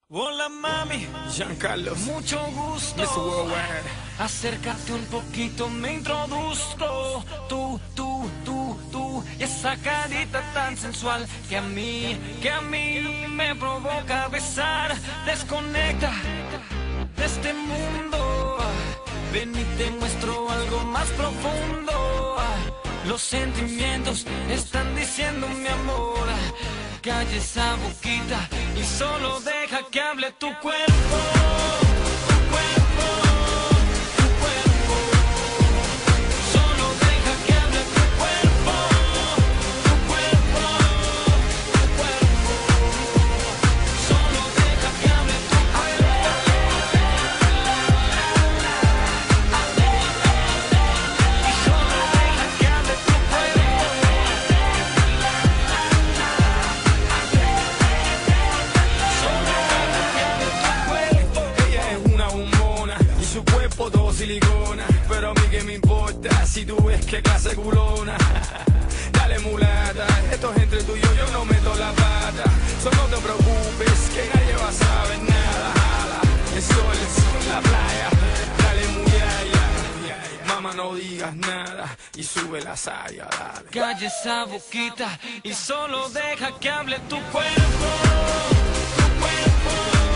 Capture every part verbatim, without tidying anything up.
Hola mami, Giancarlo, mucho gusto. mister Worldwide. Acércate un poquito, me introduzco. Tú, tú, tú, tú, y esa carita tan sensual que a mí, que a mí me provoca besar. Desconecta de este mundo. Ven y te muestro algo más profundo. Los sentimientos están diciendo mi amor. Calla esa boquita y solo deja que hable tu cuerpo. Tu cuerpo, tu cuerpo. Solo deja que hable tu cuerpo. Tu cuerpo, tu cuerpo. Solo deja que hable tu cuerpo. Y solo deja que hable tu cuerpo. Su cuerpo todo silicona, pero a mí que me importa si tú ves que clase culona. Dale mulata, esto es entre tú y yo, yo no meto la pata. Solo no te preocupes, que nadie va a saber nada. Jala, el sol, la playa, dale muyaya. Mamá no digas nada y sube la saya, dale. Calla esa boquita y solo deja que hable tu cuerpo. Tu cuerpo.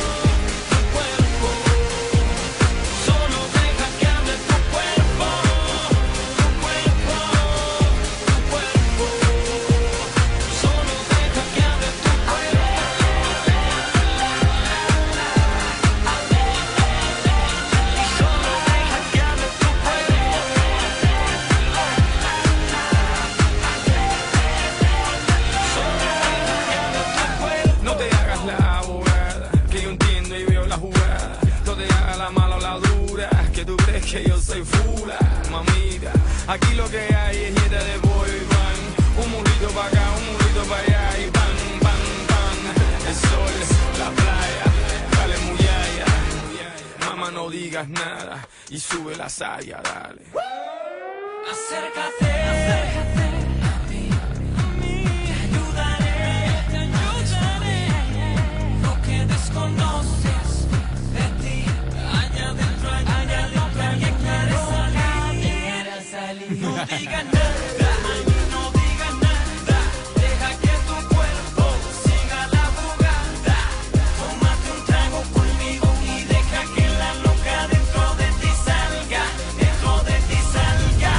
Que tú crees que yo soy fula, mamita. Aquí lo que hay es nieta de boy band. Un mulito pa' acá, un mulito pa' allá y pan, pan, pan. El sol, la playa, dale muyaya. Mamá no digas nada y sube la saya, dale. Acércate, acércate a mí, a mí. Te ayudaré, te ayudaré. Lo que desconoces de ti, allá adentro, allá adentro, alguien quiere salir. No digas nada, no digas nada. Deja que tu cuerpo siga la jugada. Tómate un trago conmigo y deja que la loca dentro de ti salga, dentro de ti salga.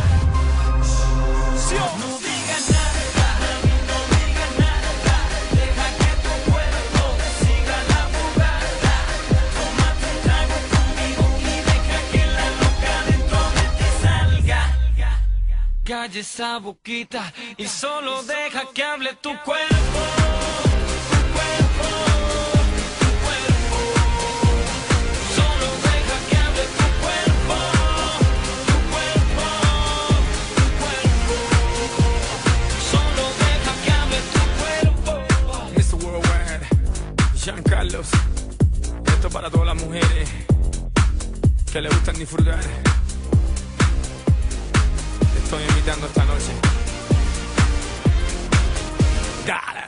No digas nada, no digas nada. Deja que tu cuerpo siga la jugada. Tómate un trago conmigo y deja que la loca dentro de ti salga. Calla esa boquita y solo deja que hable tu cuerpo. Tu cuerpo, tu cuerpo. Solo deja que hable tu cuerpo. Tu cuerpo, tu cuerpo. Solo deja que hable tu cuerpo. mister Worldwide, Giancarlo. Esto para todas las mujeres que le gustan disfrutar. Te estoy invitando esta noche. Dale.